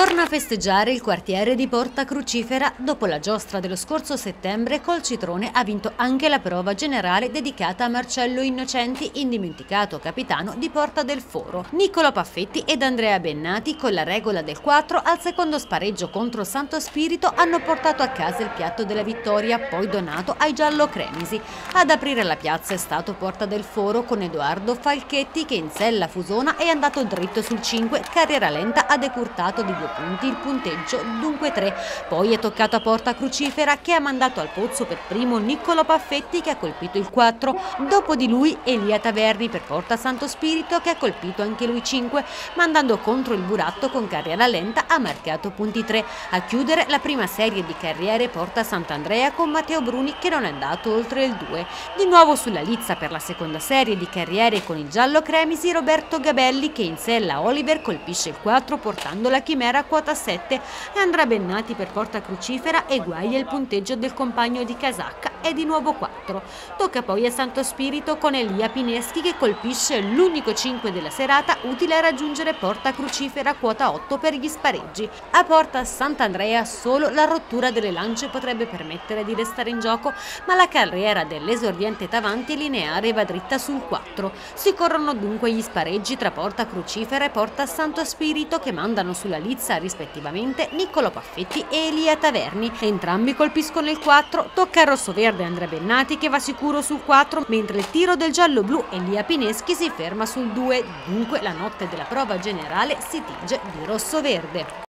Torna a festeggiare il quartiere di Porta Crucifera. Dopo la giostra dello scorso settembre, col Citrone ha vinto anche la prova generale dedicata a Marcello Innocenti, indimenticato capitano di Porta del Foro. Niccolò Paffetti ed Andrea Bennati, con la regola del 4, al secondo spareggio contro Santo Spirito hanno portato a casa il piatto della vittoria, poi donato ai giallocremisi. Ad aprire la piazza è stato Porta del Foro, con Edoardo Falchetti che in sella Fusona è andato dritto sul 5, carriera lenta ha decurtato di 2 punti il punteggio, dunque 3. Poi è toccato a Porta Crucifera, che ha mandato al pozzo per primo Niccolò Paffetti, che ha colpito il 4. Dopo di lui Elia Taverni per Porta Santo Spirito, che ha colpito anche lui 5, mandando contro il Buratto con carriera lenta ha marcato punti 3. A chiudere la prima serie di carriere Porta Sant'Andrea con Matteo Bruni, che non è andato oltre il 2. Di nuovo sulla lizza per la seconda serie di carriere con il giallocremisi Roberto Gabelli, che in sella Oliver colpisce il 4 portando la chimera a quota 7, e Andrea Bennati per Porta Crucifera eguaglia il punteggio del compagno di casacca, e di nuovo 4. Tocca poi a Santo Spirito con Elia Pineschi, che colpisce l'unico 5 della serata, utile a raggiungere Porta Crucifera a quota 8 per gli spareggi. A Porta Sant'Andrea solo la rottura delle lance potrebbe permettere di restare in gioco, ma la carriera dell'esordiente Tavanti lineare va dritta sul 4. Si corrono dunque gli spareggi tra Porta Crucifera e Porta Santo Spirito, che mandano sulla lizza rispettivamente Niccolò Paffetti e Elia Taverni. Entrambi colpiscono il 4, tocca al rossoverde Andrea Bennati, che va sicuro sul 4, mentre il tiro del giallo-blu Elia Pineschi si ferma sul 2, dunque la notte della prova generale si tinge di rossoverde.